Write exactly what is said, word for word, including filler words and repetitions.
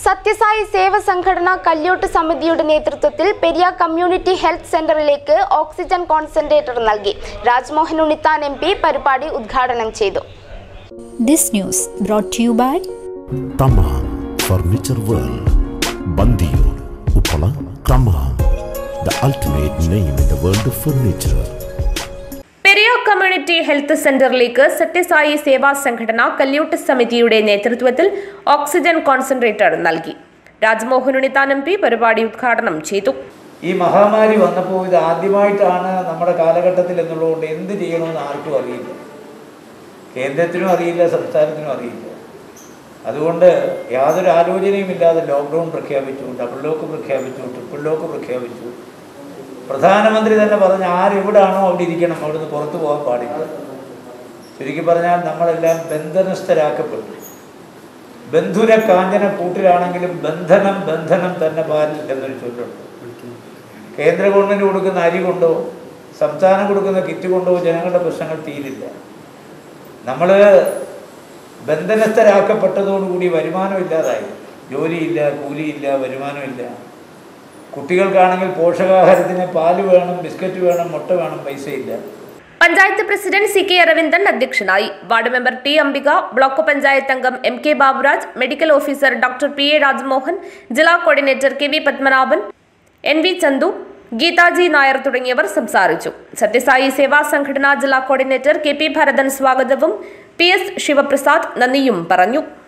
സത്യസായി സേവ സംഘടന കല്യോട്ട് സമിതിയുടെ നേതൃത്വത്തിൽ പെരിയ കമ്മ്യൂണിറ്റി ഹെൽത്ത് സെന്ററിലേക്ക് ഓക്സിജൻ കോൺസെൻട്രേറ്റർ നൽകി. രാജ്മോഹൻ ഉണ്ണിത്താൻ എം പി പരിപാടി ഉദ്ഘാടനം ചെയ്തു. This news brought to you by Tamam Furniture World, Bandiur, Uppala, Tamam, the ultimate name in the world of furniture. Periya community health സെന്ററിലേക്ക് സത്യസായി സേവാ സംഘടന കല്യോട്ട് സമിതിയുടെ നേതൃത്വത്തിൽ ഓക്സിജൻ കോൺസെൻട്രേറ്റർ നൽകി. രാജ്മോഹൻ ഉണ്ണിത്താൻ എം പി പരിപാടി ഉദ്ഘാടനം ചെയ്തു. ഈ മഹാമാരി വന്നപ്പോൾ ഇത് ആദ്യമായിട്ടാണ് നമ്മുടെ കാലഘട്ടത്തിൽ എന്നുള്ളതുകൊണ്ട് എന്ത് ചെയ്യണമെന്ന് ആർക്കും അറിയില്ല. കേന്ദ്രത്തിനും അറിയില്ല, സംസ്ഥാനത്തിനും അറിയില്ല. അതുകൊണ്ട് യാതൊരു ആലോചനയും ഇല്ലാതെ ലോക്ക്ഡൗൺ പ്രഖ്യാപിച്ചു, ഡബിൾ ലോക്ക് പ്രഖ്യാപിച്ചു, ട്രിപ്പിൾ ലോക്ക് പ്രഖ്യാപിച്ചു. പ്രധാനമന്ത്രി തന്നെ പറഞ്ഞ ആരെവിടാണോ അവിടെ ഇരിക്കണം, അവിടുന്ന് പുറത്തു പോകാൻ പാടില്ല. ചുരുക്കി പറഞ്ഞാൽ നമ്മളെല്ലാം ബന്ധനസ്ഥരാക്കപ്പെട്ടു. ബന്ധുര കാഞ്ചന കൂട്ടിലാണെങ്കിലും ബന്ധനം ബന്ധനം തന്നെ പാലിൽ എന്നൊരു ചൊല്ലുണ്ട്. കേന്ദ്ര ഗവൺമെൻറ് കൊടുക്കുന്ന അരി കൊണ്ടോ സംസ്ഥാനം കൊടുക്കുന്ന കിറ്റ് കൊണ്ടോ ജനങ്ങളുടെ പ്രശ്നങ്ങൾ തീരില്ല. നമ്മൾ ബന്ധനസ്ഥരാക്കപ്പെട്ടതോടുകൂടി വരുമാനമില്ലാതായി. ജോലിയില്ല, കൂലിയില്ല, വരുമാനമില്ല. കുട്ടികൾക്കാണെങ്കിൽ പോഷകാഹാരത്തിന് പാല് വേണം, ബിസ്ക്കറ്റ് വേണം, മുട്ട വേണം, പൈസയില്ല. Panchayat president C K Aravindan അധ്യക്ഷനായി. Ward member T Ambika, block panchayat അംഗം M K Baburaj, medical officer doctor P A Rajmohan, ജില്ലാ coordinator K V Padmanabhan, N V Chandu, Geethaji Nair തുടങ്ങിയവർ സംസാരിച്ചു. സത്യസായി സേവാ സംഘടനാ ജില്ലാ കോർഡിനേറ്റർ കെ പി ഭരതൻ സ്വാഗതവും പി എസ് ശിവപ്രസാദ് നന്ദിയും പറഞ്ഞു.